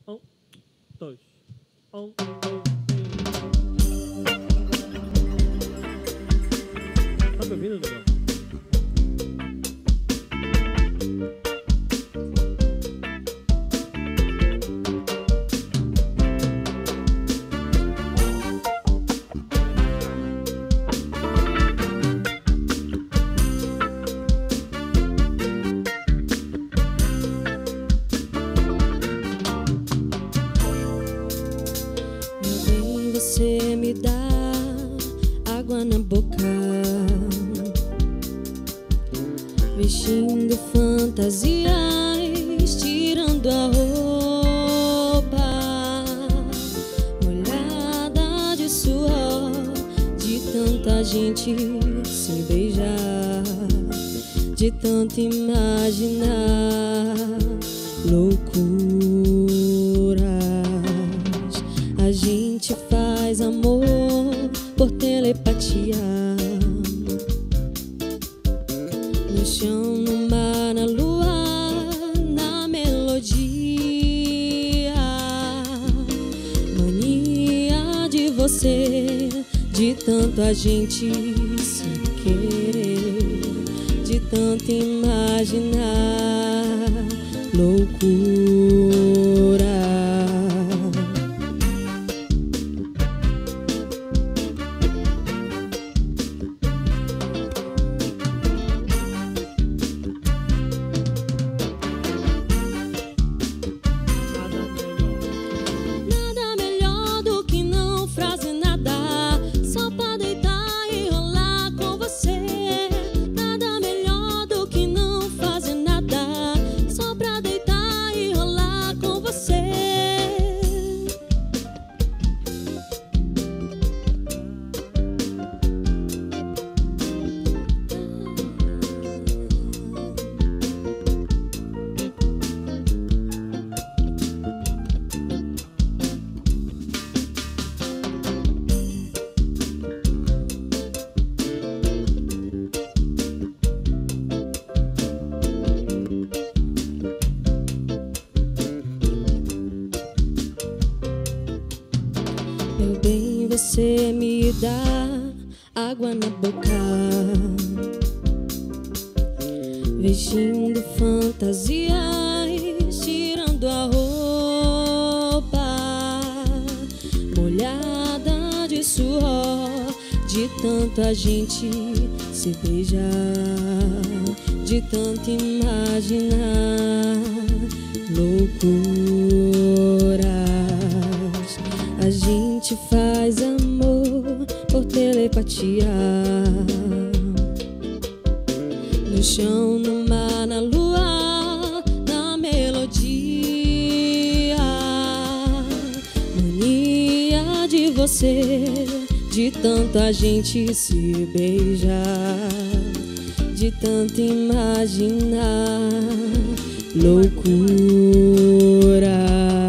Um, dois. Um, dois, três. Tá me ouvindo, Daniel? Você me dá água na boca, vestindo fantasias, tirando a roupa, molhada de suor, de tanta gente se beijar, de tanto imaginar loucuras. A gente faz amor por telepatia, no chão, no mar, na lua, na melodia. Mania de você, de tanto a gente se querer, de tanto imaginar loucura. Meu bem, você me dá água na boca, vestindo fantasias, tirando a roupa, molhada de suor, de tanto a gente se beijar, de tanto imaginar loucuras. A gente faz amor por telepatia, no chão, no mar, na lua, na melodia. Mania de você, de tanto a gente se beijar, de tanto imaginar loucuras.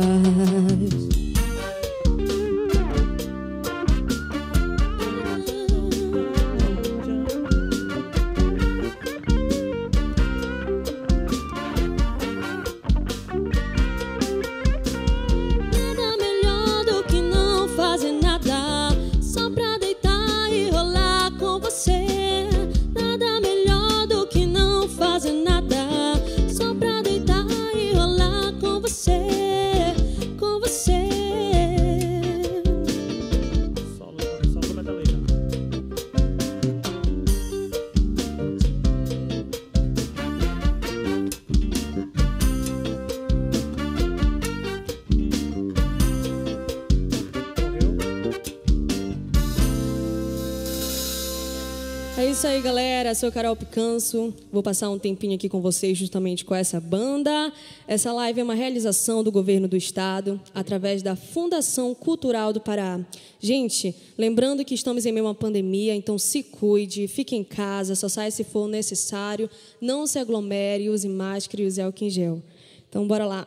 É isso aí, galera. Sou Carol Picanso. Vou passar um tempinho aqui com vocês justamente com essa banda. Essa live é uma realização do governo do estado através da Fundação Cultural do Pará. Gente, lembrando que estamos em meio a uma pandemia, então se cuide, fique em casa, só saia se for necessário, não se aglomere, use máscara e use álcool em gel. Então, bora lá.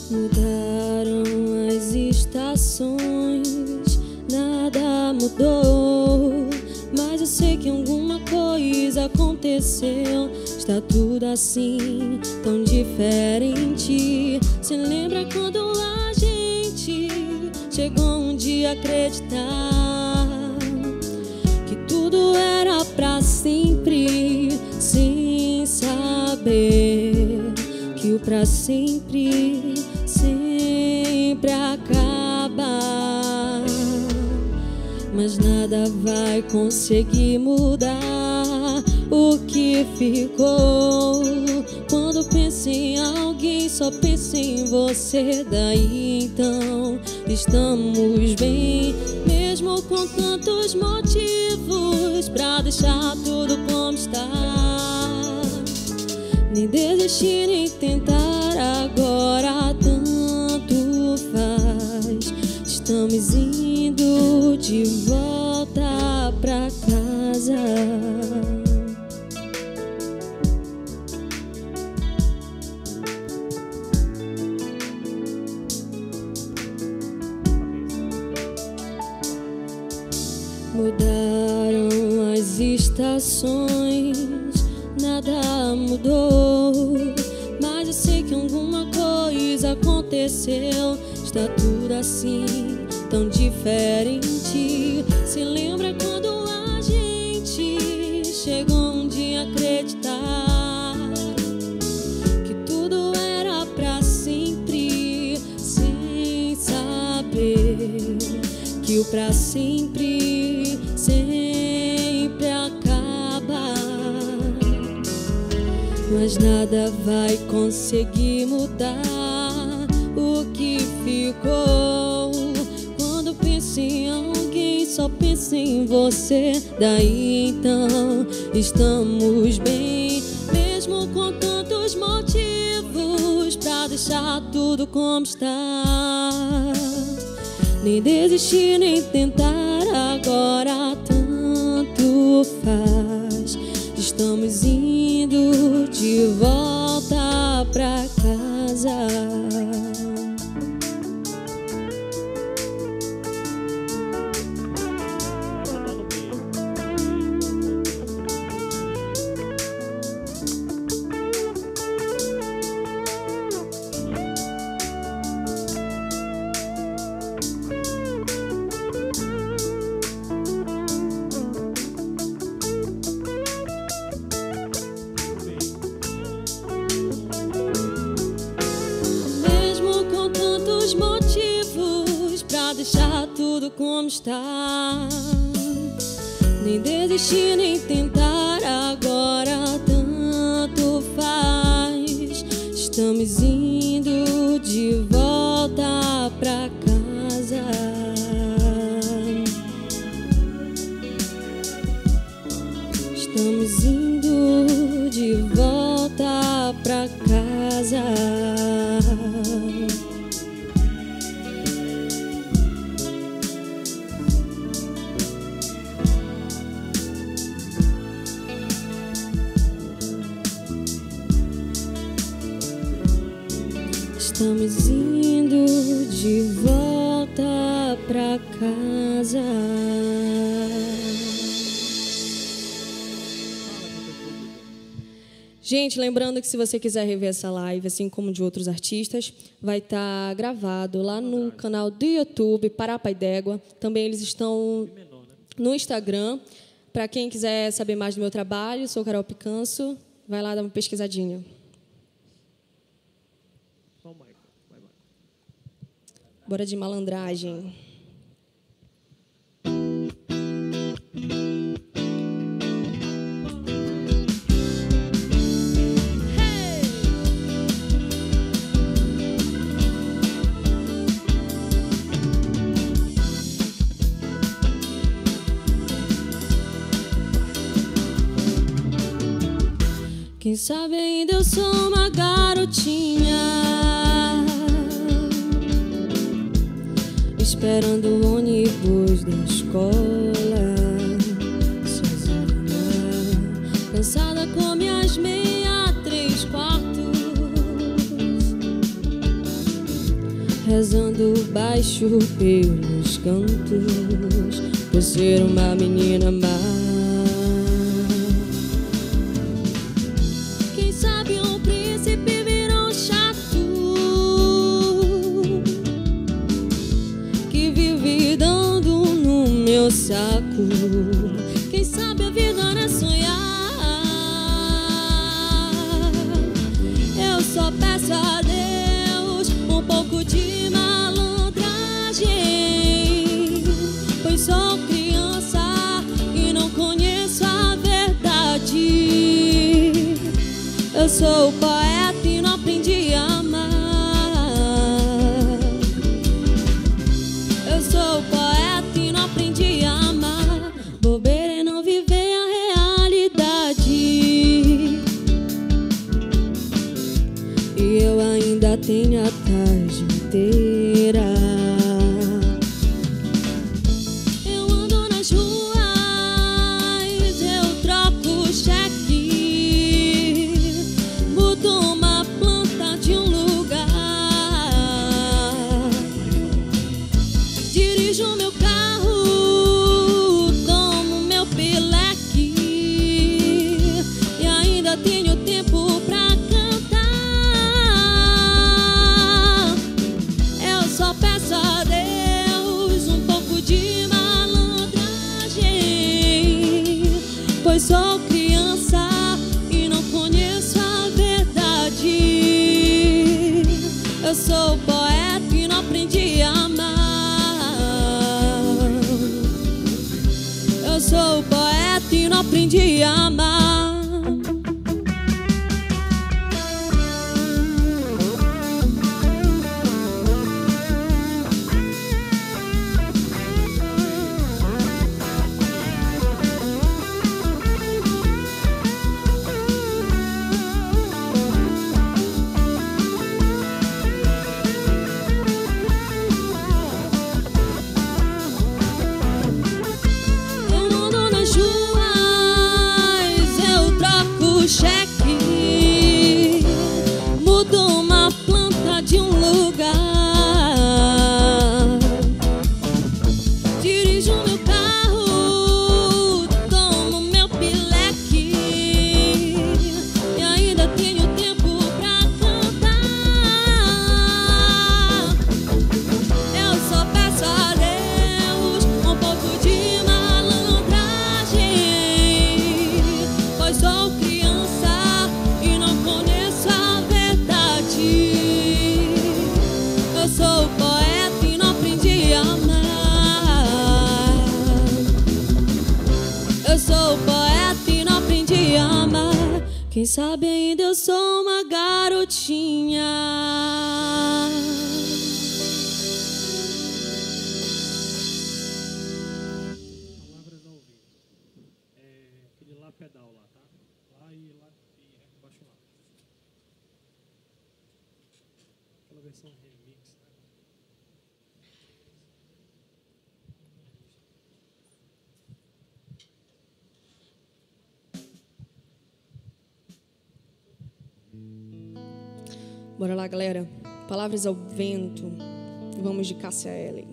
Mudaram as estações, nada mudou, mas eu sei que alguma coisa aconteceu. Está tudo assim, tão diferente. Você lembra quando a gente chegou um dia a acreditar que tudo era pra sempre, sem saber que o pra sempre sempre acaba. Mas nada vai conseguir mudar o que ficou. Quando penso em alguém, só penso em você. Daí então estamos bem, mesmo com tantos motivos pra deixar tudo como está. Nem desistir, nem tentar, agora tanto faz. Estamos indo de volta pra casa. Mudaram as estações, nada mudou, mas eu sei que alguma coisa aconteceu. Está tudo assim, tão diferente. Se lembra quando a gente chegou um dia a acreditar que tudo era pra sempre, sem saber que o pra sempre sempre acaba. Mas nada vai conseguir mudar o que ficou. Quando penso em alguém, só penso em você. Daí então estamos bem, mesmo com tantos motivos pra deixar tudo como está. Nem desistir, nem tentar, agora tanto faz. Estamos indo de volta pra casa. Deixar tudo como está. Nem desistir, nem tentar, agora tanto faz. Estamos indo de volta pra casa. Estamos indo de volta pra casa. Estamos indo de volta pra casa. Gente, lembrando que se você quiser rever essa live, assim como de outros artistas, vai estar gravado lá no canal do YouTube, Pará Pai d'Égua. Também eles estão no Instagram. Para quem quiser saber mais do meu trabalho, sou Carol Picanso. Vai lá dar uma pesquisadinha. Bora de malandragem. Quem sabe ainda eu sou uma garotinha esperando o ônibus da escola, sozinha, cansada com minhas 3/4. rezando baixo pelos cantos, por ser uma menina má. Quem sabe um príncipe virou chato, que vive dando no meu saco. Quem sabe a vida não é sonhar. Eu só peço a Deus um pouco de malandragem, pois sou criança e não conheço a verdade. Eu sou poeta e não aprendi a amar. Eu sou poeta e não aprendi a amar. Bobeira é não viver a realidade. E eu ainda tenho a tarde inteira. Eu ando nas ruas, eu troco cheque, mudo uma planta de um lugar, dirijo meu carro, tomo meu pileque e ainda tenho tempo pra cantar. Eu só peço a Deus um pouco de malandragem, pois sou criança e não conheço a verdade. Eu sou poeta e não aprendi a amar. Eu sou poeta e não aprendi a amar. Eu ando nas ruas, eu troco cheque, mudo uma planta de um lugar, dirijo meu carro, tomo meu pileque e ainda tenho tempo pra cantar. Eu só peço a Deus um pouco de malandragem, pois sou criança e não conheço a verdade. Eu sou poeta e não aprendi a amar. Eu sou poeta e não aprendi a amar. Quem sabe ainda eu sou uma garotinha. Palavras ao vivo. Aquele lá pedal lá, tá? Lá e baixo lá. Aquela versão remix, né? Bora lá, galera. Palavras ao vento. Vamos de Cássia Eller.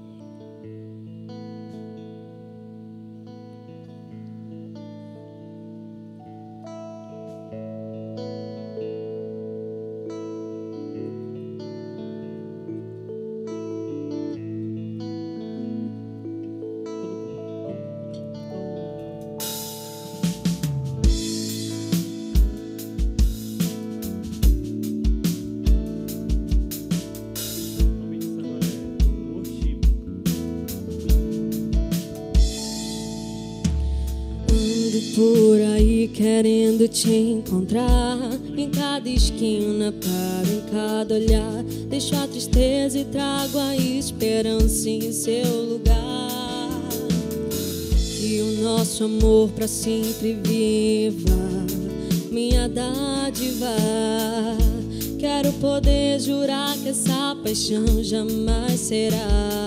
Por aí querendo te encontrar, em cada esquina paro, em cada olhar, deixo a tristeza e trago a esperança em seu lugar. Que o nosso amor pra sempre viva, minha dádiva. Quero poder jurar que essa paixão jamais será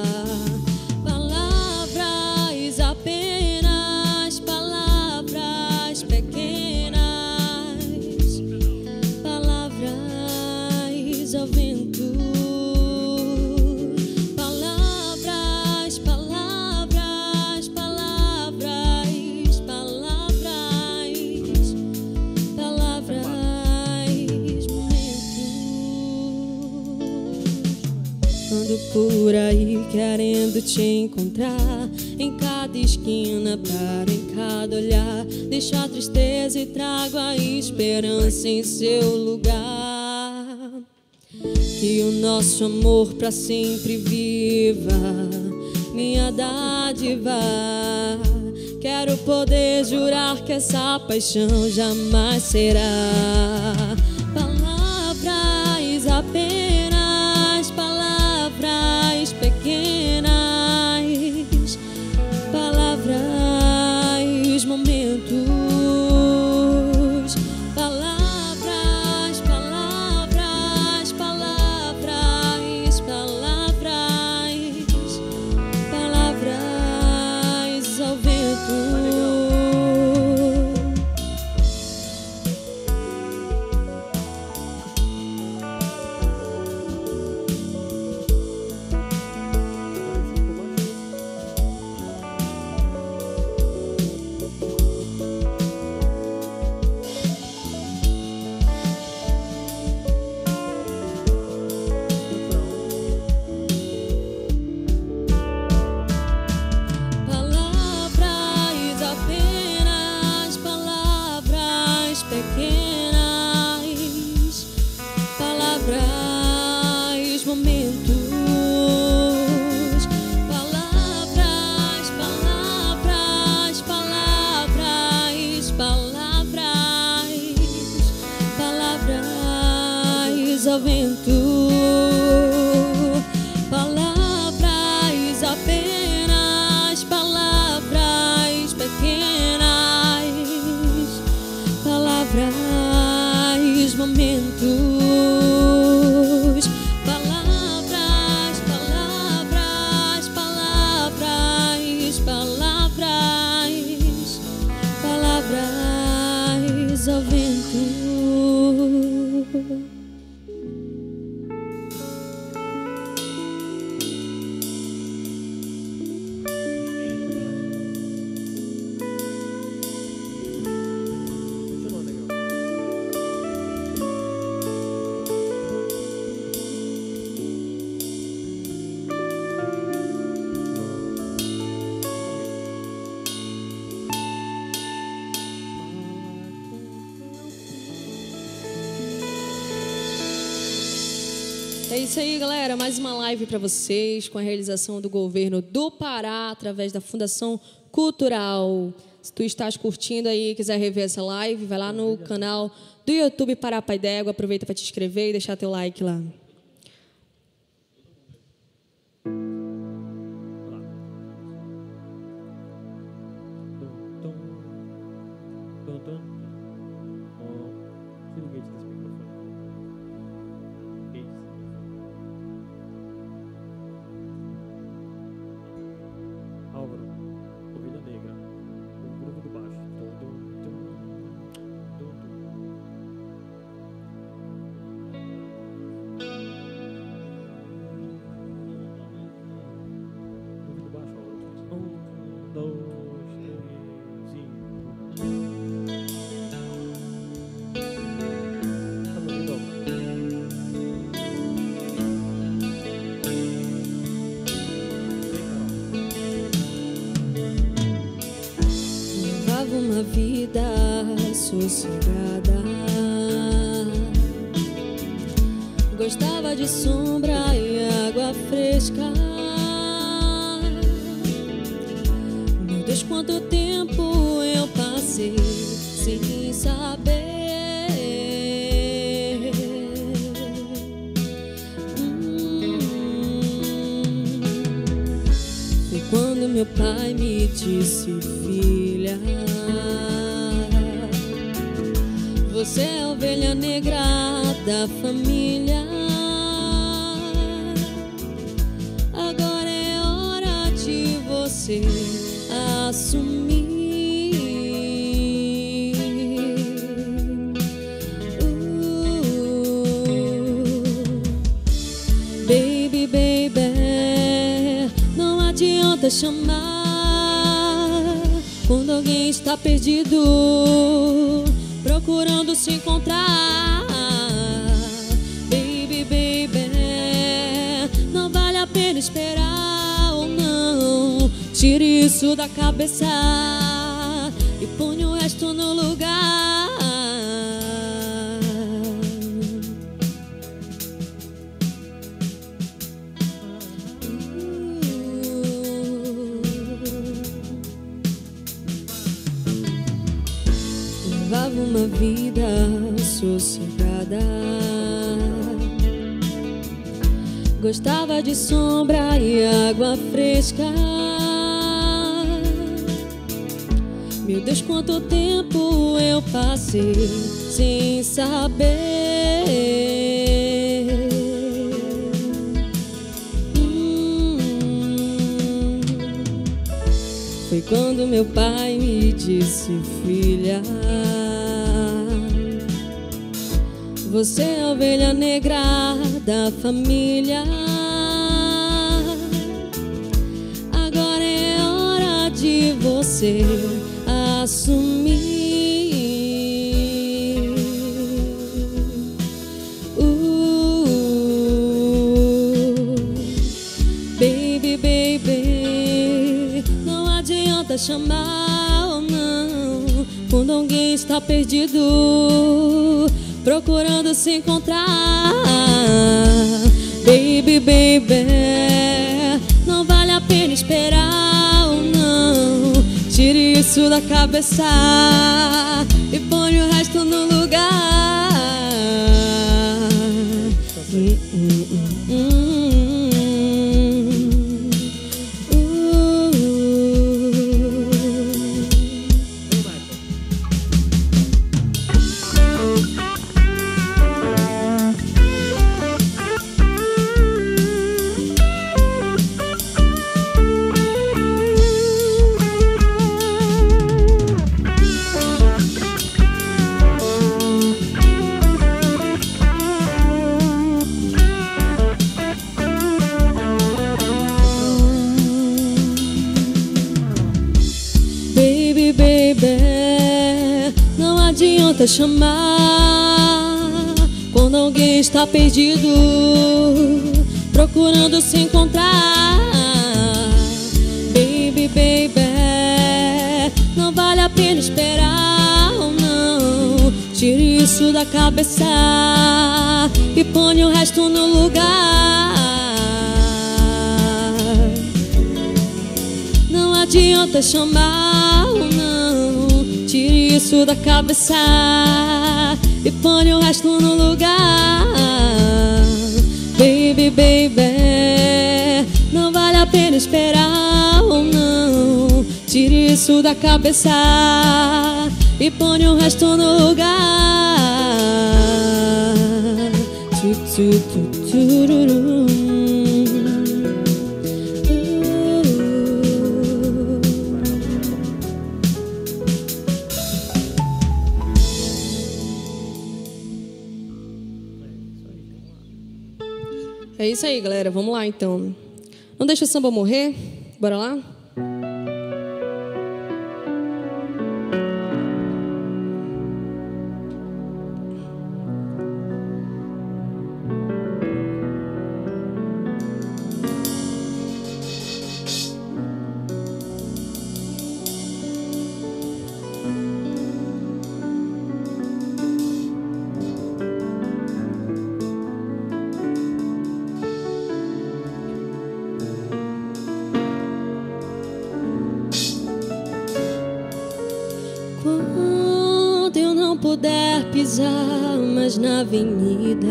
palavras apenas, palavras pequenas, palavras ao vento. ando por aí querendo te encontrar, em cada esquina, paro em cada olhar, deixo a tristeza e trago a esperança em seu lugar. Que o nosso amor pra sempre viva, minha dádiva. Quero poder jurar que essa paixão jamais será palavras apenas, palavras pequenas, palavras, momentos, palavras, palavras, palavras, palavras, palavras ao vento. Palavras, momentos, palavras, palavras, palavras, palavras, palavras ao vento, palavras apenas, palavras pequenas, palavras, momentos. Palavras, palavras, palavras, palavras, palavras ao vento. É isso aí, galera. Mais uma live para vocês com a realização do governo do Pará através da Fundação Cultural. Se tu estás curtindo aí e quiser rever essa live, vai lá no canal do YouTube Pará Pai d'Égua. Aproveita para te inscrever e deixar teu like lá. Ovelha Negra, o grupo do baixo. Grupo do baixo, 1, 2, 3 e... Tá me ouvindo? Uma vida sossegada, gostava de sombra e água fresca. Meu Deus, quanto tempo eu passei sem saber. Foi quando meu pai me disse: filha, você é a ovelha negra da família. Agora é hora de você assumir. Baby, baby, não adianta chamar quando alguém está perdido, procurando se encontrar. Baby, baby, não vai pena esperar ou não. Tire isso da cabeça e põe o resto no lugar. Levava uma vida sossegada, gostava de sombra e água fresca. Meu Deus, quanto tempo eu passei sem saber. Foi quando meu pai me disse: filha, você é a ovelha negra da família. Agora é hora de você assumir. Baby, baby, não adianta chamar ou não, quando alguém está perdido, procurando se encontrar. Baby, baby, não vale a pena esperar ou não. Tire isso da cabeça e põe o resto no lugar. Não adianta chamar quando alguém está perdido, procurando se encontrar. Baby, baby, não vale a pena esperar ou não. Tire isso da cabeça e põe o resto no lugar. Não adianta chamar ou não. Tire isso da cabeça e põe o resto no lugar. Baby, baby, não vale a pena esperar ou não. Tire isso da cabeça e põe o resto no lugar. É isso aí, galera. Vamos lá, então. Não deixa o samba morrer. Bora lá? Quando eu não puder pisar mais na avenida,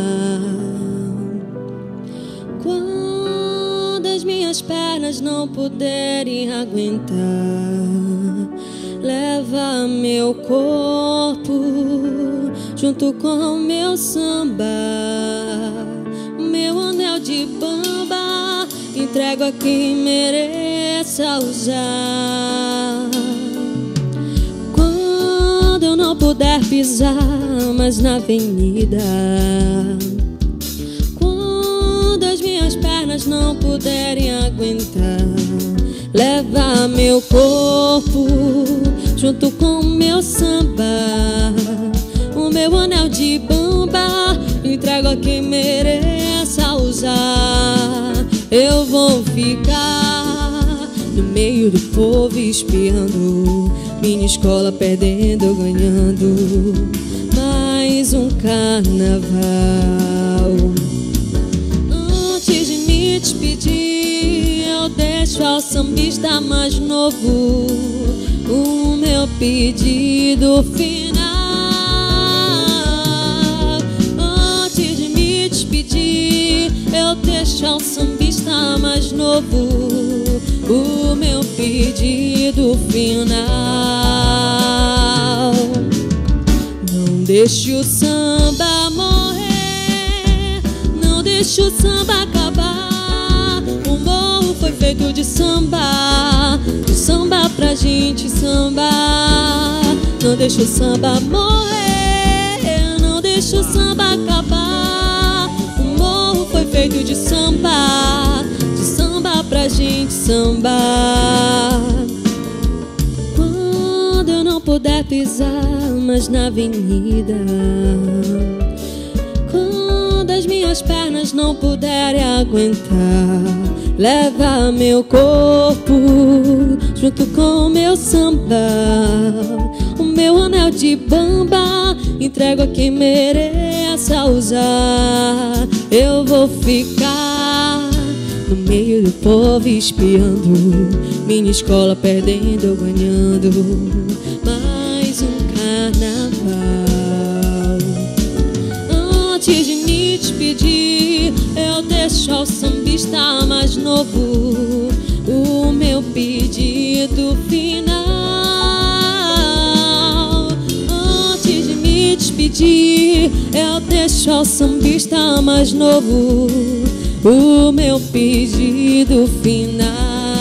quando as minhas pernas não puderem aguentar, leva meu corpo junto com o meu samba, meu anel de bamba, entrego a quem mereça usar. Eu não puder pisar mais na avenida, quando as minhas pernas não puderem aguentar, leva meu corpo junto com o meu samba, o meu anel de bamba, entrego a quem mereça usar. Eu vou ficar no meio do povo espiando, minha escola perdendo ou ganhando mais um carnaval. Antes de me despedir, eu deixo ao sambista mais novo o meu pedido final. Antes de me despedir, eu deixo ao sambista mais novo o meu pedido final. Não deixe o samba morrer, não deixe o samba acabar. O morro foi feito de samba pra gente sambar. Não deixe o samba morrer, não deixe o samba acabar. O morro foi feito de samba pra gente sambar. Quando eu não puder pisar mais na avenida, quando as minhas pernas não puderem aguentar, leva meu corpo junto com o meu samba, o meu anel de bamba, entrego a quem mereça usar. Eu vou ficar no meio do povo espiando, minha escola perdendo ou ganhando mais um carnaval. Antes de me despedir, eu deixo ao sambista mais novo o meu pedido final. Antes de me despedir, eu deixo ao sambista mais novo o meu pedido final.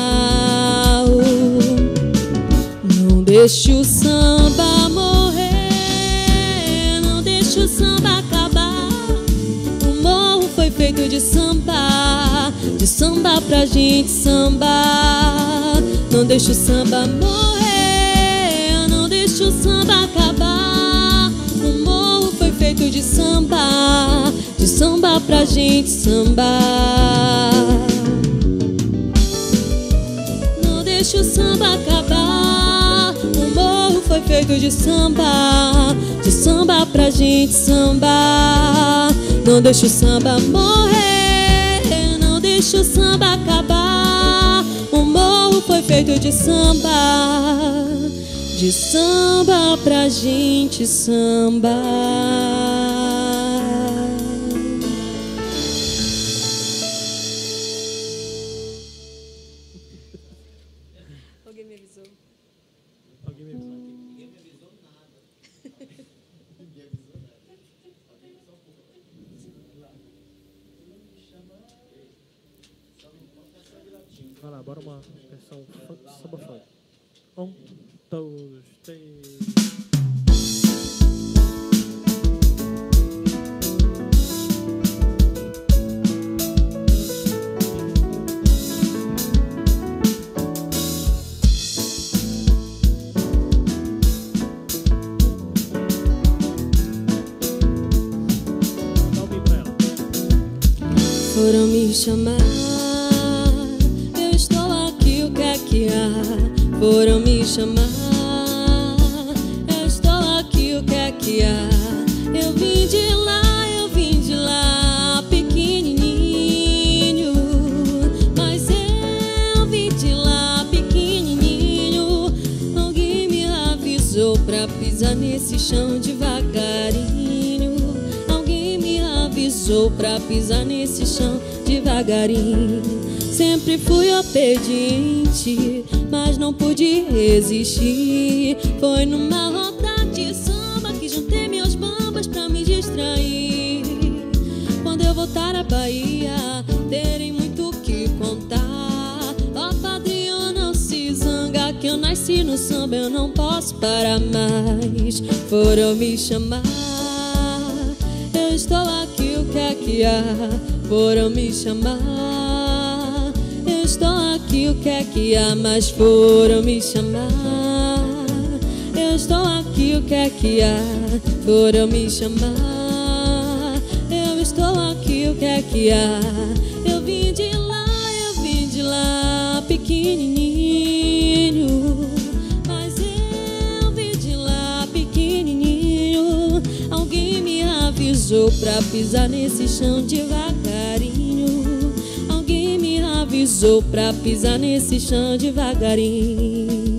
Não deixe o samba morrer, não deixe o samba acabar. O morro foi feito de samba pra gente sambar. Não deixe o samba morrer, não deixe o samba acabar. O morro foi feito de samba pra gente sambar. Não deixe o samba acabar. O morro foi feito de samba pra gente sambar. Não deixe o samba morrer, não deixe o samba acabar. O morro foi feito de samba pra gente sambar. Alguém me avisou? Alguém me avisou aqui? Ninguém me avisou nada. Ninguém avisou nada. Vai lá, bora uma versão samba funk. 1, 2, 3. Foram me chamar, eu estou aqui, o que é que há? Foram me chamar, eu estou aqui, o que é que há? Eu vim de lá, pequenininho, mas eu vim de lá, pequenininho. Alguém me avisou pra pisar nesse chão devagarinho. Alguém me avisou pra pisar nesse chão devagarinho. Sempre fui obediente, mas não pude resistir. Foi numa roda de samba que juntei meus bambas pra me distrair. Quando eu voltar à Bahia, terei muito o que contar. Ó padrinho, não se zanga, que eu nasci no samba, eu não posso parar mais. Foram me chamar, eu estou aqui, o que é que há? Foram me chamar, eu estou aqui, o que é que há? Mas foram me chamar, eu estou aqui, o que é que há? Foram me chamar, eu estou aqui, o que é que há? Eu vim de lá, lá pequenininho, mas eu vi de lá pequenininho. Alguém me avisou pra pisar nesse chão devagarinho. Alguém me avisou pra pisar nesse chão devagarinho.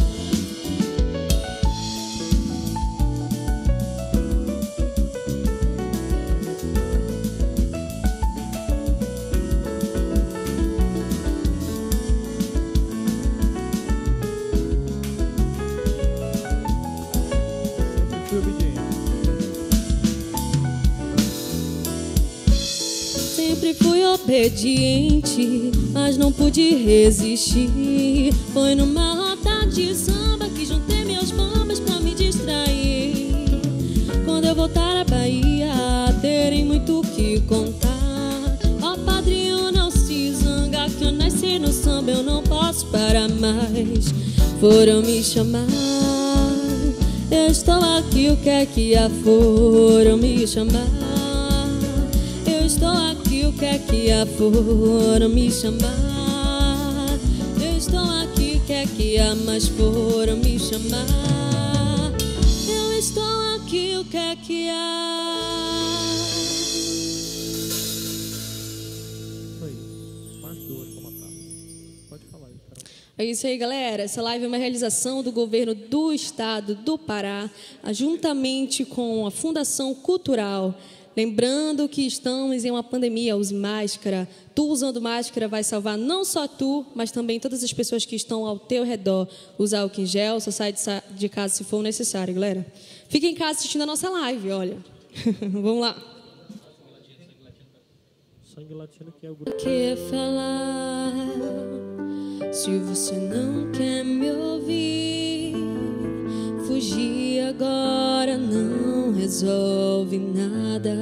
Sempre fui obediente, mas não pude resistir. Foi numa roda de samba que juntei meus bambas pra me distrair. Quando eu voltar à Bahia, terei muito o que contar. Ó padrinho, não se zanga que eu nasci no samba, eu não posso parar mais. Foram me chamar, eu estou aqui, o que é que há? Foram me chamar, eu estou aqui, o que é que há? Foram me chamar, eu estou aqui, o que é que há? Mas foram me chamar, eu estou aqui, o que é que há? Foi parte 2, como tá? Pode falar aí, Carol. É isso aí, galera. Essa live é uma realização do governo do estado do Pará, juntamente com a Fundação Cultural. Lembrando que estamos em uma pandemia, use máscara. Tu usando máscara vai salvar não só tu, mas também todas as pessoas que estão ao teu redor. Usar álcool em gel, só sai de casa se for necessário, galera. Fica em casa assistindo a nossa live, olha. Vamos lá. Sangue latino que é o grupo. Que falar se você não quer me ouvir? Fugir agora não resolve nada,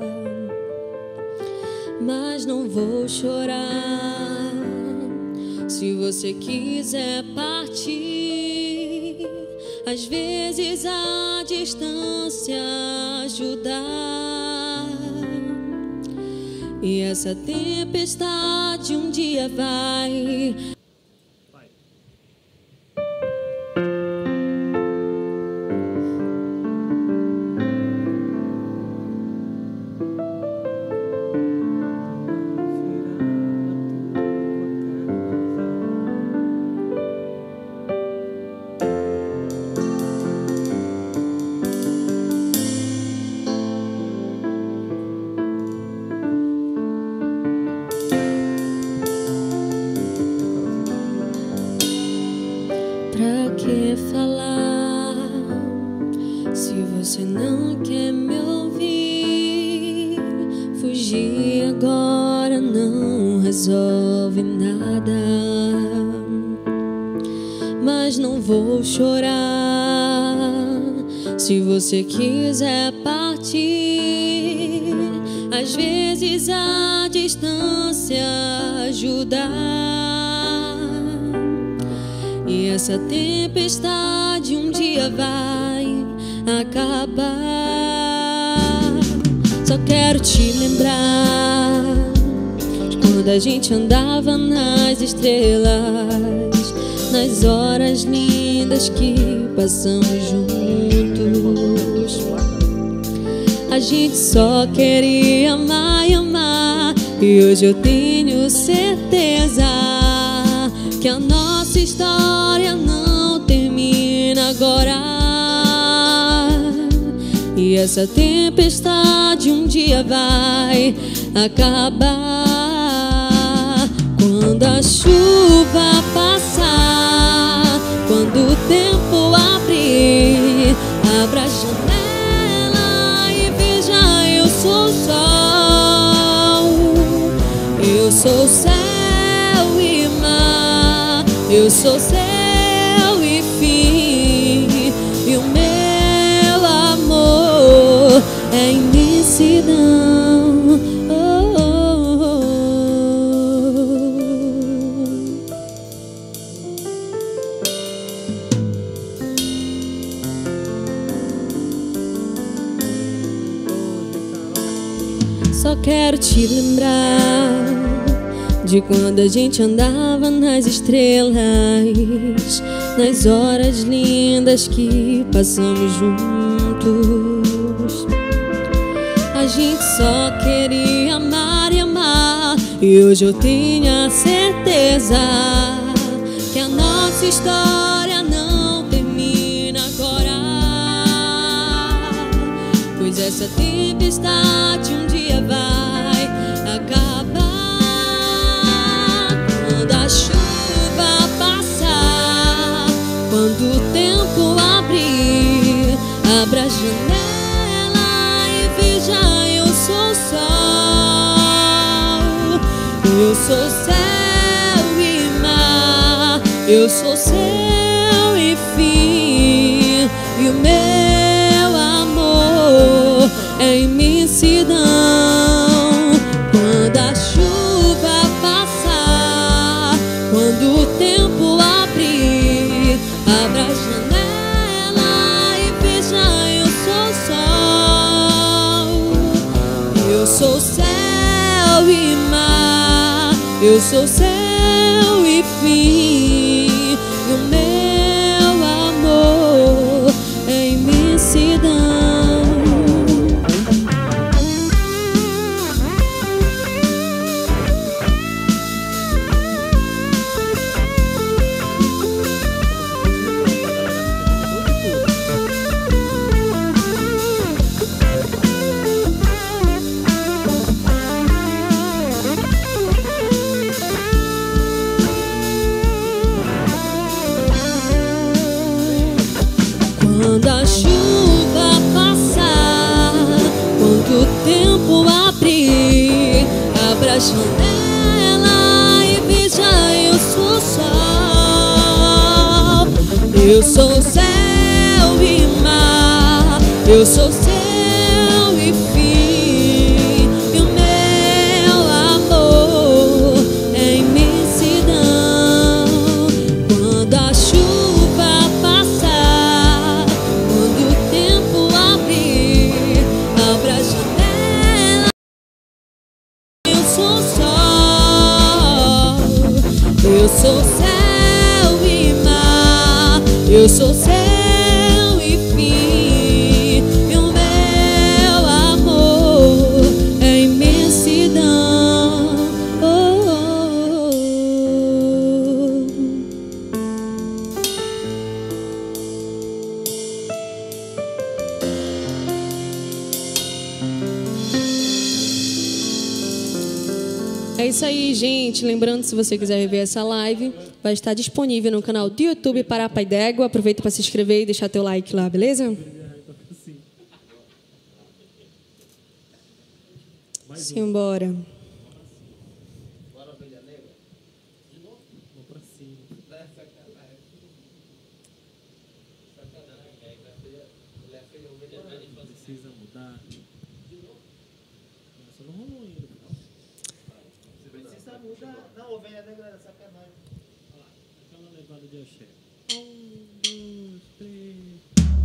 mas não vou chorar. Se você quiser partir, às vezes a distância ajudar. E essa tempestade um dia vai. Pra que falar se você não quer me ouvir? Fugir agora não resolve nada, mas não vou chorar. Se você quiser partir, às vezes a distância ajudar. E essa tempestade um dia vai acabar. Só quero te lembrar de quando a gente andava nas estrelas, nas horas lindas que passamos juntos. A gente só queria amar e amar, e hoje eu tenho certeza que a nossa história não termina agora. E essa tempestade um dia vai acabar. Quando a chuva passar, quando o tempo abrir, abra a janela e veja, eu sou o sol, eu sou o céu e mar, eu sou céu e fim, e o meu amor é imensidão. Oh, oh, oh. Só quero te lembrar de quando a gente andava nas estrelas, nas horas lindas que passamos juntos. A gente só queria amar e amar, e hoje eu tenho a certeza que a nossa história não termina agora, pois essa tempestade um dia vai acabar. Quando a chuva passar, quando o tempo abrir, abra a janela e veja, eu sou sol, eu sou céu e mar, eu sou céu e fim, e o meu amor é imensidão. Quando a chuva passar, quando o tempo abrir, abra a janela e veja, eu sou sol, eu sou céu e mar, eu sou céu e fim, e o meu amor é imensidão. Quando a chuva passar, quando o tempo abrir, abra a janela e veja, eu sou sol, eu sou céu e mar, eu sou céu e fim, e o meu amor é imensidão. Quando a chuva passar, quando o tempo abrir, abra a janela, eu sou sol, eu sou céu e mar, eu sou céu e fim, e o meu amor é imensidão. Oh, oh, oh. É isso aí, gente. Lembrando, se você quiser rever essa live, vai estar disponível no canal do YouTube Pará-Pai d'Égua. Aproveita para se inscrever e deixar teu like lá, beleza? Simbora. Precisa mudar. Nossa, não rolou ainda. Precisa mudar. Não, ovelha negra era sacanagem. Olha lá, aquela levada de axé. 1, 2, 3.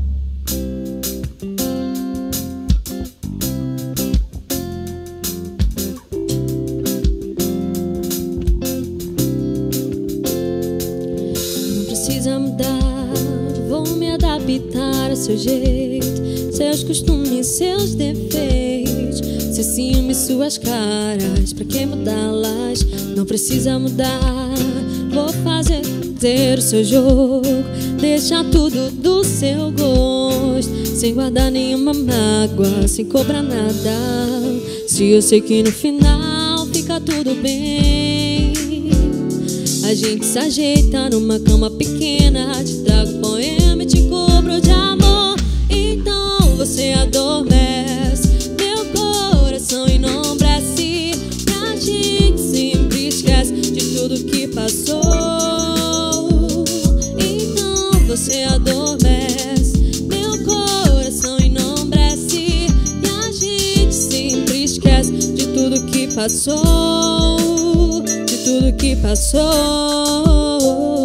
Não precisa mudar, vou me adaptar ao seu jeito, seus costumes, seus defeitos, seu ciúme, suas caras, pra que mudá-las? Não precisa mudar, vou fazer o seu jogo, deixar tudo do seu gosto, sem guardar nenhuma mágoa, sem cobrar nada. Se eu sei que no final fica tudo bem, a gente se ajeita numa cama pequena, te trago poema e te cubro de amor. Então você adormece meu coração, enobrece, e a gente sempre esquece de tudo que passou. Então você adormece meu coração, enobrece, e a gente sempre esquece de tudo que passou, de tudo que passou.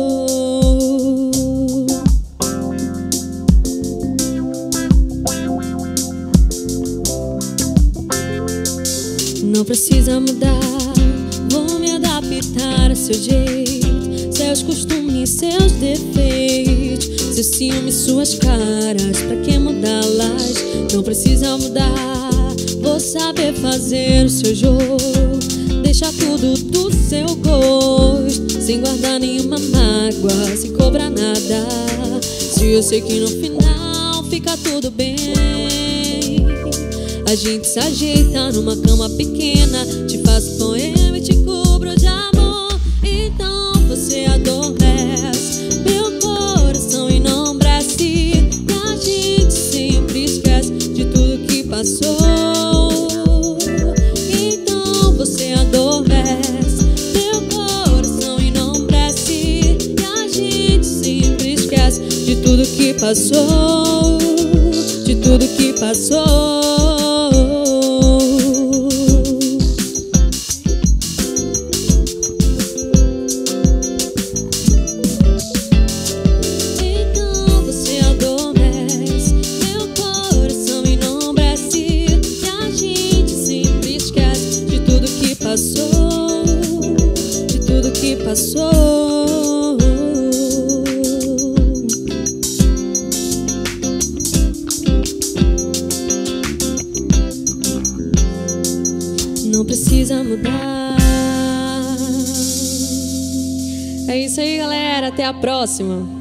Não precisa mudar, vou me adaptar aceitar o seu jeito, seus costumes, seus defeitos, seus ciúmes, suas caras. Pra que mudá-las? Não precisa mudar. Vou saber fazer o seu jogo, deixar tudo do seu gosto, sem guardar nenhuma mágoa, sem cobrar nada. Se eu sei que no final fica tudo bem, a gente se ajeita numa cama pequena, te faço poema e te cubro de amor. Então você adormece meu coração, enobrece, e a gente sempre esquece de tudo que passou. Então você adormece meu coração, enobrece, e a gente sempre esquece de tudo que passou, de tudo que passou. De tudo que passou. Não precisa mudar. É isso aí, galera. Até a próxima.